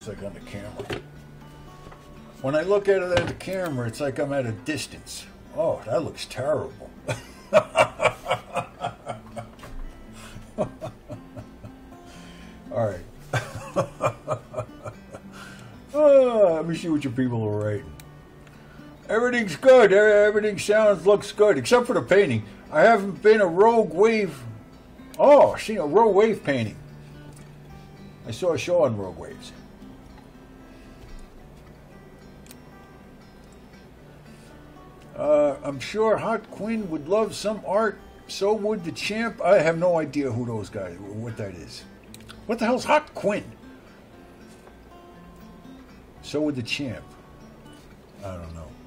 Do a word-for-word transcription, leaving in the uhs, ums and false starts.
It's like on the camera. When I look at it at the camera, it's like I'm at a distance. Oh, that looks terrible. All right. Oh, let me see what your people are writing. Everything's good. Everything sounds, looks good, except for the painting. I haven't been a Rogue Wave. Oh, seen a Rogue Wave painting. I saw a show on Rogue Waves. Uh, I'm sure Hot Quinn would love some art. So would the Champ. I have no idea who those guys, what that is. What the hell's Hot Quinn? So would the Champ. I don't know.